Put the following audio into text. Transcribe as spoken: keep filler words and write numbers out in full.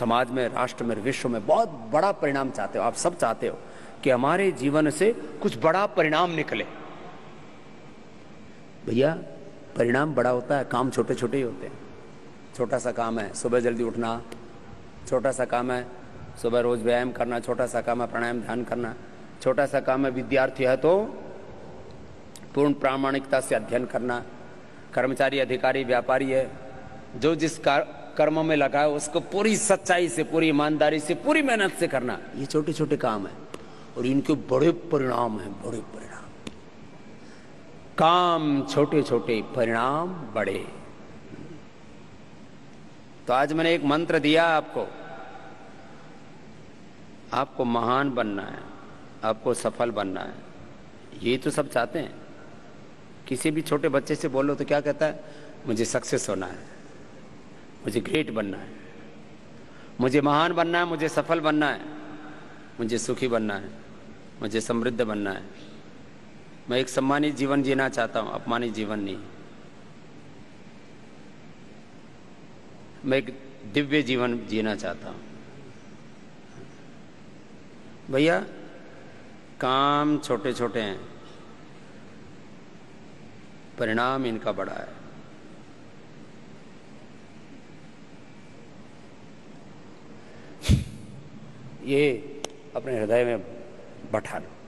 समाज में, राष्ट्र में, विश्व में बहुत बड़ा परिणाम चाहते हो, आप सब चाहते हो कि हमारे जीवन से कुछ बड़ा परिणाम निकले। भैया परिणाम बड़ा होता है, काम छोटे छोटे ही होते हैं। छोटा सा काम है सुबह जल्दी उठना, छोटा सा काम है सुबह रोज व्यायाम करना, छोटा सा काम है प्राणायाम ध्यान करना, छोटा सा काम है विद्यार्थी है तो पूर्ण प्रामाणिकता से अध्ययन करना, कर्मचारी अधिकारी व्यापारी है जो जिस कर्म में लगा है उसको पूरी सच्चाई से, पूरी ईमानदारी से, पूरी मेहनत से करना। ये छोटे छोटे काम है और इनके बड़े परिणाम हैं, बड़े परिणाम। काम छोटे छोटे, परिणाम बड़े। तो आज मैंने एक मंत्र दिया आपको, आपको महान बनना है, आपको सफल बनना है, ये तो सब चाहते हैं। किसी भी छोटे बच्चे से बोलो तो क्या कहता है, मुझे सक्सेस होना है, मुझे ग्रेट बनना है, मुझे महान बनना है, मुझे सफल बनना है, मुझे सुखी बनना है, मुझे समृद्ध बनना है, मैं एक सम्मानित जीवन जीना चाहता हूं, अपमानित जीवन नहीं। मैं एक दिव्य जीवन जीना चाहता हूं। भैया काम छोटे छोटे हैं, परिणाम इनका बड़ा है। ये अपने हृदय में बैठा लो।